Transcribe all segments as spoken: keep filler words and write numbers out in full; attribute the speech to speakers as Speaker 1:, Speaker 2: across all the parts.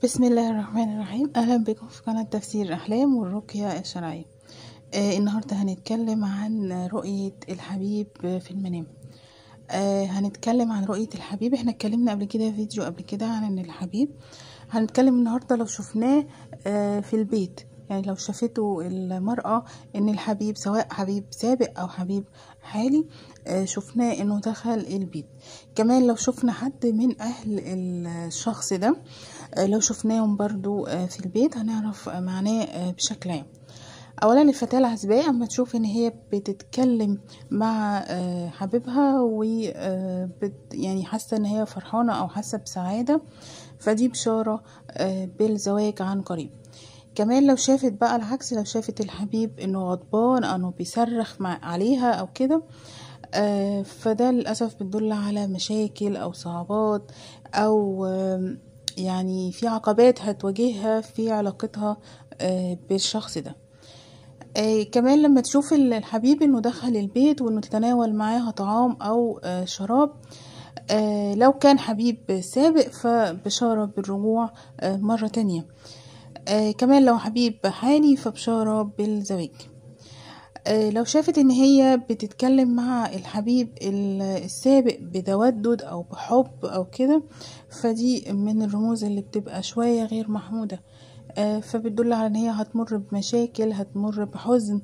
Speaker 1: بسم الله الرحمن الرحيم. اهلا بكم في قناة تفسير الاحلام والرقية الشرعية. آه النهاردة هنتكلم عن رؤية الحبيب في المنام. آه هنتكلم عن رؤية الحبيب. احنا اتكلمنا قبل كده في فيديو قبل كده عن الحبيب. هنتكلم النهاردة لو شفناه آه في البيت، يعني لو شافته المرأة ان الحبيب سواء حبيب سابق او حبيب حالي آه شفناه انه دخل البيت. كمان لو شفنا حد من اهل الشخص ده آه لو شفناهم برضو آه في البيت هنعرف آه معناه آه بشكل عام. اولا الفتاة العزباء اما تشوف ان هي بتتكلم مع آه حبيبها و آه بت يعني حاسة ان هي فرحانة او حاسة بسعادة، فدي بشارة آه بالزواج عن قريب. كمان لو شافت بقى العكس، لو شافت الحبيب انه غضبان او انه بيصرخ مع عليها او كده آه فده للأسف بتدل على مشاكل او صعوبات او آه يعني في عقبات هتواجهها في علاقتها آه بالشخص ده. آه كمان لما تشوف الحبيب انه دخل البيت وانه تتناول معاها طعام او آه شراب، آه لو كان حبيب سابق فبشارة بالرجوع آه مرة تانية. آه كمان لو حبيب حالي فبشارة بالزواج. آه لو شافت ان هي بتتكلم مع الحبيب السابق بتودد او بحب او كده، فدي من الرموز اللي بتبقى شوية غير محمودة، آه فبتدل على ان هي هتمر بمشاكل، هتمر بحزن.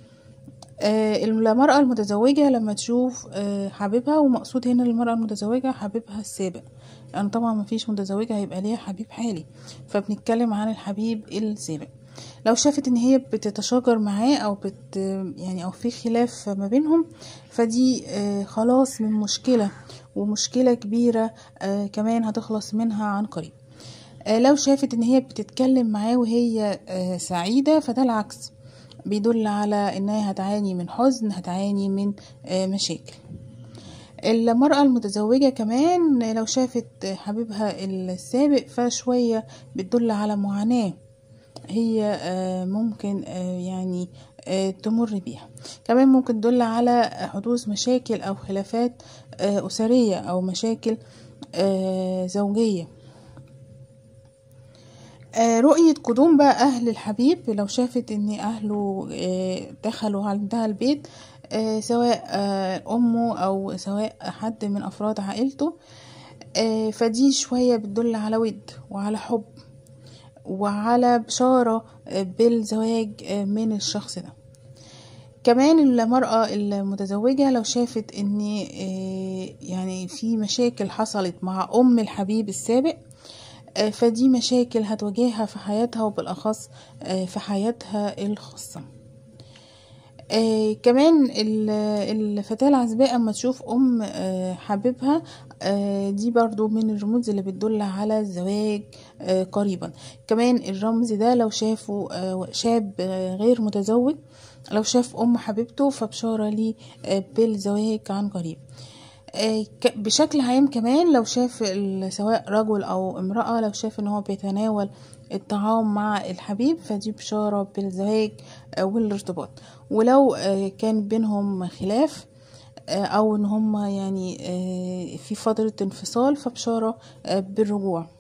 Speaker 1: آه المرأة المتزوجة لما تشوف آه حبيبها، ومقصود هنا المرأة المتزوجة حبيبها السابق، لأن يعني طبعا مفيش متزوجة هيبقى ليها حبيب حالي، فبنتكلم عن الحبيب السابق. لو شافت ان هي بتتشاجر معاه او بت يعني او في خلاف ما بينهم، فدي آه خلاص من مشكلة، ومشكلة كبيرة آه كمان هتخلص منها عن قريب. آه لو شافت ان هي بتتكلم معاه وهي آه سعيدة، فده العكس، بيدل على انها هتعاني من حزن، هتعاني من آه مشاكل. المرأة المتزوجة كمان لو شافت حبيبها السابق فشوية بتدل على معاناة هي ممكن يعني تمر بيها. كمان ممكن تدل على حدوث مشاكل او خلافات اسرية او مشاكل زوجية. رؤية قدوم بقى اهل الحبيب، لو شافت ان اهله دخلوا عندها البيت، سواء امه او سواء حد من افراد عائلته، فدي شوية بتدل على ود وعلى حب وعلى بشارة بالزواج من الشخص ده. كمان المرأة المتزوجة لو شافت ان يعني في مشاكل حصلت مع ام الحبيب السابق، فدي مشاكل هتواجهها في حياتها، وبالأخص في حياتها الخاصة. آه كمان الفتاة العزباء اما تشوف ام آه حبيبها، آه دي برضو من الرموز اللي بتدل على الزواج آه قريبا. كمان الرمز ده لو شافه آه شاب آه غير متزوج، لو شاف ام حبيبته فبشارة ليه آه بالزواج عن قريب. آه بشكل عام كمان لو شاف سواء رجل او امرأة، لو شاف ان هو بيتناول الطعام مع الحبيب فدي بشارة بالزواج والارتباط. ولو كان بينهم خلاف او ان هم يعني في فترة انفصال فبشارة بالرجوع.